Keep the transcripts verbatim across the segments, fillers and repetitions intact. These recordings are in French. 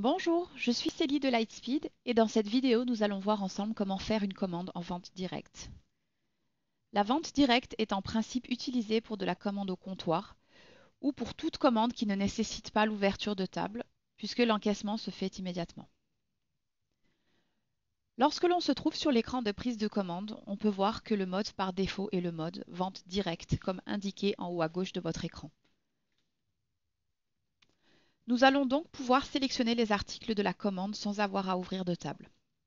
Bonjour, je suis Célie de Lightspeed et dans cette vidéo, nous allons voir ensemble comment faire une commande en vente directe. La vente directe est en principe utilisée pour de la commande au comptoir ou pour toute commande qui ne nécessite pas l'ouverture de table, puisque l'encaissement se fait immédiatement. Lorsque l'on se trouve sur l'écran de prise de commande, on peut voir que le mode par défaut est le mode vente directe, comme indiqué en haut à gauche de votre écran. Nous allons donc pouvoir sélectionner les articles de la commande sans avoir à ouvrir de table.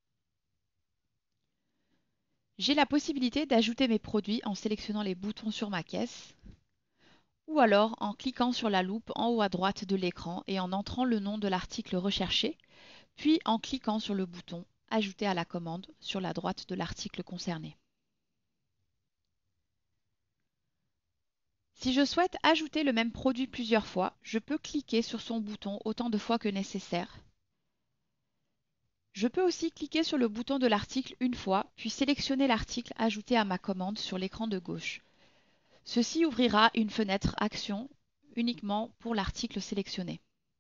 J'ai la possibilité d'ajouter mes produits en sélectionnant les boutons sur ma caisse ou alors en cliquant sur la loupe en haut à droite de l'écran et en entrant le nom de l'article recherché, puis en cliquant sur le bouton Ajouter à la commande sur la droite de l'article concerné. Si je souhaite ajouter le même produit plusieurs fois, je peux cliquer sur son bouton autant de fois que nécessaire. Je peux aussi cliquer sur le bouton de l'article une fois, puis sélectionner l'article ajouté à ma commande sur l'écran de gauche. Ceci ouvrira une fenêtre Action uniquement pour l'article sélectionné.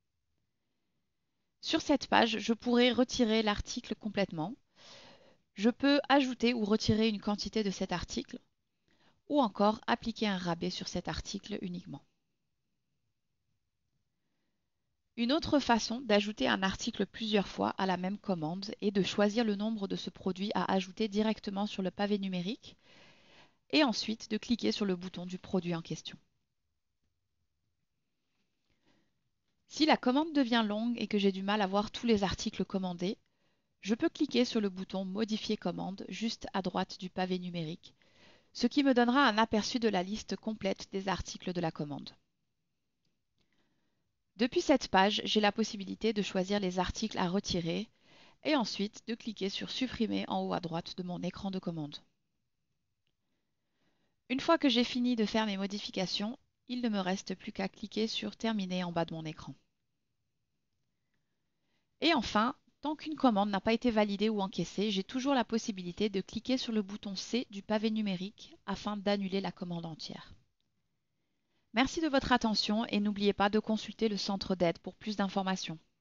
Sur cette page, je pourrai retirer l'article complètement. Je peux ajouter ou retirer une quantité de cet article ou encore appliquer un rabais sur cet article uniquement. Une autre façon d'ajouter un article plusieurs fois à la même commande est de choisir le nombre de ce produit à ajouter directement sur le pavé numérique et ensuite de cliquer sur le bouton du produit en question. Si la commande devient longue et que j'ai du mal à voir tous les articles commandés, je peux cliquer sur le bouton Modifier commande juste à droite du pavé numérique, ce qui me donnera un aperçu de la liste complète des articles de la commande. Depuis cette page, j'ai la possibilité de choisir les articles à retirer et ensuite de cliquer sur Supprimer en haut à droite de mon écran de commande. Une fois que j'ai fini de faire mes modifications, il ne me reste plus qu'à cliquer sur Terminer en bas de mon écran. Et enfin, tant qu'une commande n'a pas été validée ou encaissée, j'ai toujours la possibilité de cliquer sur le bouton C du pavé numérique afin d'annuler la commande entière. Merci de votre attention et n'oubliez pas de consulter le centre d'aide pour plus d'informations.